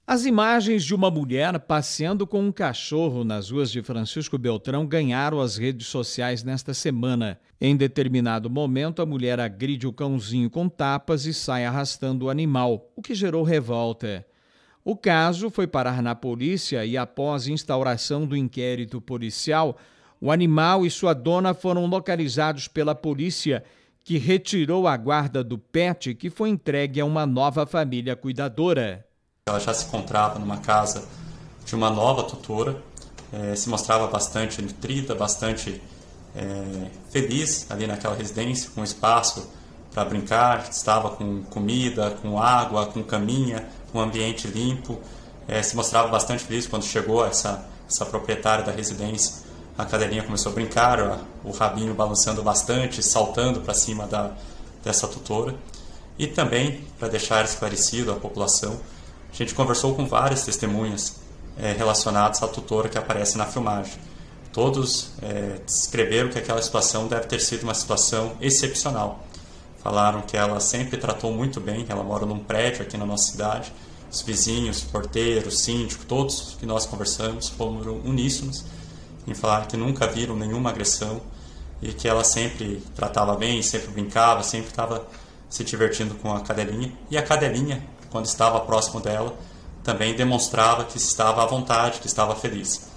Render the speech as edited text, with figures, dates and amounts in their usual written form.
As imagens de uma mulher passeando com um cachorro nas ruas de Francisco Beltrão ganharam as redes sociais nesta semana. Em determinado momento, a mulher agride o cãozinho com tapas e sai arrastando o animal, o que gerou revolta. O caso foi parar na polícia e, após instauração do inquérito policial, o animal e sua dona foram localizados pela polícia, que retirou a guarda do pet, que foi entregue a uma nova família cuidadora. Ela já se encontrava numa casa de uma nova tutora, se mostrava bastante nutrida, bastante feliz ali naquela residência, com espaço para brincar, estava com comida, com água, com caminha, com ambiente limpo, se mostrava bastante feliz quando chegou essa proprietária da residência. A cadelinha começou a brincar, o rabinho balançando bastante, saltando para cima dessa tutora. E também, para deixar esclarecido a população, a gente conversou com várias testemunhas relacionadas à tutora que aparece na filmagem. Todos descreveram que aquela situação deve ter sido uma situação excepcional. Falaram que ela sempre tratou muito bem, ela mora num prédio aqui na nossa cidade. Os vizinhos, porteiros, síndico, todos que nós conversamos foram uníssonos em falar que nunca viram nenhuma agressão e que ela sempre tratava bem, sempre brincava, sempre estava se divertindo com a cadelinha. E a cadelinha, quando estava próximo dela, também demonstrava que estava à vontade, que estava feliz.